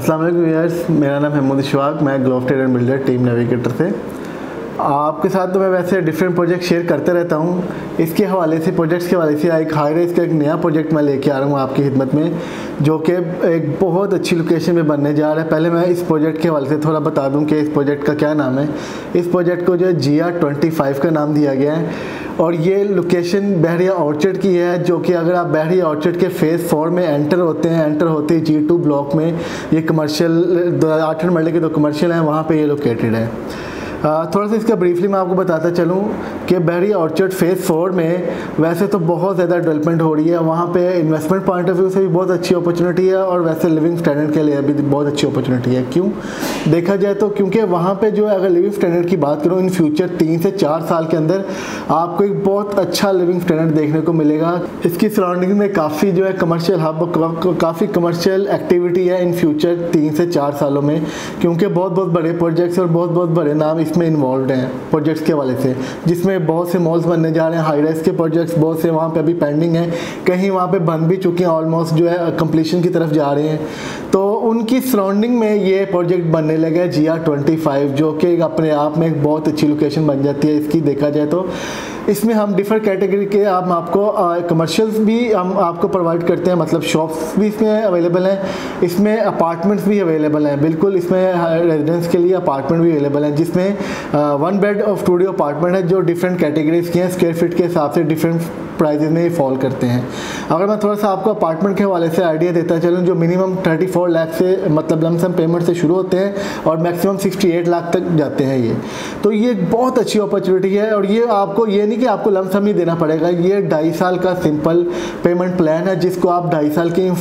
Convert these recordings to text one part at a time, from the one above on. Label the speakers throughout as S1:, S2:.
S1: अस्सलाम वालेकुम व्यूअर्स, मेरा नाम है मोदी शवाक। मैं globe trade and builder team navigator से आपके साथ तो मैं वैसे डिफरेंट प्रोजेक्ट शेयर करते रहता हूँ। इसके हवाले से प्रोजेक्ट्स के हवाले से एक हाई राइज का एक नया प्रोजेक्ट मैं लेके आ रहा हूँ आपकी खिदमत में, जो कि एक बहुत अच्छी लोकेशन में बनने जा रहा है। पहले मैं इस प्रोजेक्ट के हवाले से थोड़ा बता दूँ कि इस प्रोजेक्ट का क्या नाम है। इस प्रोजेक्ट को जो है GR25 का नाम दिया गया है और ये लोकेशन बहरिया ऑर्चर्ड की है, जो कि अगर आप बहरिया ऑर्चर्ड के फेज़ 4 में एंटर होते ही G2 ब्लॉक में ये कमर्शियल 8 मरले के 2 कमर्शियल हैं, वहाँ पे ये लोकेटेड है। थोड़ा सा इसका ब्रीफली मैं आपको बताता चलूँ कि बहरिया ऑर्चर्ड फेज़ 4 में वैसे तो बहुत ज़्यादा डेवलपमेंट हो रही है। वहाँ पे इन्वेस्टमेंट पॉइंट ऑफ व्यू से भी बहुत अच्छी अपॉर्चुनिटी है और वैसे लिविंग स्टैंडर्ड के लिए भी बहुत अच्छी अपॉर्चुनिटी है। क्यों देखा जाए तो क्योंकि वहाँ पे जो है, अगर लिविंग स्टैंडर्ड की बात करूँ, इन फ्यूचर 3 से 4 साल के अंदर आपको एक बहुत अच्छा लिविंग स्टैंडर्ड देखने को मिलेगा। इसकी सराउंडिंग में काफ़ी जो है कमर्शियल हब, काफ़ी कमर्शियल एक्टिविटी है इन फ्यूचर 3 से 4 सालों में, क्योंकि बहुत बड़े प्रोजेक्ट्स और बहुत बड़े नाम इसमें इन्वॉल्व हैं प्रोजेक्ट्स के हवाले से, जिसमें बहुत से मॉल्स बनने जा रहे हैं। हाई राइज के प्रोजेक्ट्स बहुत से वहाँ पे अभी पेंडिंग हैं, कहीं वहाँ पे बन भी चुके हैं, ऑलमोस्ट जो है कंप्लीशन की तरफ जा रहे हैं। तो उनकी सराउंडिंग में ये प्रोजेक्ट बनने लगा है GR25, जो कि अपने आप में एक बहुत अच्छी लोकेशन बन जाती है इसकी। देखा जाए तो इसमें हम डिफरेंट कैटेगरी के आपको कमर्शियल्स भी हम आपको प्रोवाइड करते हैं, मतलब शॉप्स भी इसमें अवेलेबल हैं, इसमें अपार्टमेंट्स भी अवेलेबल हैं। बिल्कुल इसमें रेजिडेंस के लिए अपार्टमेंट भी अवेलेबल हैं, जिसमें 1 बेड और स्टूडियो अपार्टमेंट है, जो डिफरेंट कैटेगरीज के हैं, स्क्वायर फीट के हिसाब से डिफरेंट प्राइजेज में ये फॉल करते हैं। अगर मैं थोड़ा सा आपको अपार्टमेंट के हवाले से आइडिया देता चलूँ, जो मिनिमम 34 लाख से मतलब लमसम पेमेंट से शुरू होते हैं और मैक्सिमम 68 लाख तक जाते हैं ये। तो ये बहुत अच्छी अपॉर्चुनिटी है और ये आपको ये नहीं कि आपको लमसम ही देना पड़ेगा। ये 2.5 साल का सिंपल पेमेंट प्लान है, जिसको आप 2.5 साल की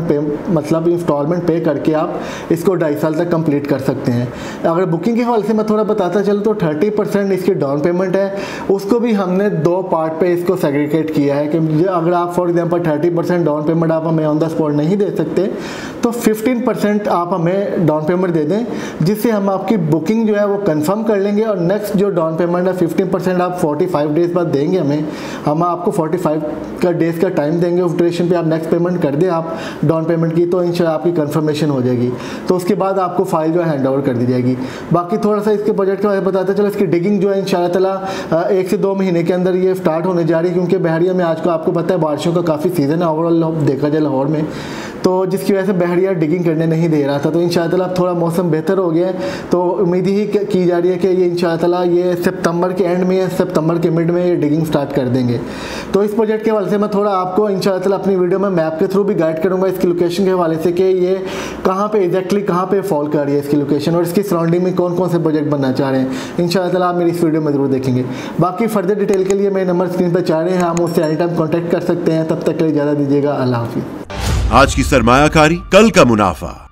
S1: इंस्टॉलमेंट पे करके आप इसको 2.5 साल तक कंप्लीट कर सकते हैं। अगर बुकिंग के हवाले से मैं थोड़ा बताता चलूँ तो 30% इसकी डाउन पेमेंट है, उसको भी हमने 2 पार्ट पे इसको सेग्रीगेट किया है कि अगर आप फॉर एग्जांपल 30% डाउन पेमेंट आप हमें ऑन द स्पॉट नहीं दे सकते तो 15% आप हमें डाउन पेमेंट दे दें, जिससे हम आपकी बुकिंग जो है वो कंफर्म कर लेंगे और नेक्स्ट जो डाउन पेमेंट है 15% आप 45 डेज़ बाद देंगे हमें। हम आपको 45 का डेज़ का टाइम देंगे, उस ड्यूरेशन पे आप नेक्स्ट पेमेंट कर दें आप डाउन पेमेंट की, तो इंशाल्लाह आपकी कंफर्मेशन हो जाएगी। तो उसके बाद आपको फाइल जो है हैंड ओवर कर दी जाएगी। बाकी थोड़ा सा इसके प्रोजेक्ट के बारे में बताते चलो, इसकी डिगिंग जो है इंशाल्लाह ताला 1 से 2 महीने के अंदर ये स्टार्ट होने जा रही है, क्योंकि बहरिया में आज को आपको पता है बारिशों का काफ़ी सीज़न है ओवरऑल देखा जाए लाहौर में, तो जिसकी वजह से बहरिया डिगिंग करने नहीं दे रहा था। तो इंशाअल्लाह ताला थोड़ा मौसम बेहतर हो गया है, तो उम्मीद ही की जा रही है कि ये इंशाअल्लाह ताला ये सितंबर के एंड में या सितंबर के मिड में ये डिगिंग स्टार्ट कर देंगे। तो इस प्रोजेक्ट के हवाले से मैं थोड़ा आपको इंशाअल्लाह ताला अपनी वीडियो में मैप के थ्रू भी गाइड करूँगा इसकी लोकेशन के हवाले से कि ये कहाँ पे एग्जैक्टली कहाँ पे फॉल कर रही है इसकी लोकेशन और इसकी सराउंडिंग में कौन कौन से प्रोजेक्ट बनना चाह रहे हैं। इंशाअल्लाह ताला आप मेरी इस वीडियो में ज़रूर देखेंगे। बाकी फर्दर डिटेल के लिए मेरे नंबर स्क्रीन पर चाह रहे हैं, हम उससे एनी टाइम कॉन्टैक्ट कर सकते हैं। तब तक के लिए इजाज़त दीजिएगा। अल्लाह हाफिज़।
S2: आज की सरमायाकारी, कल का मुनाफा।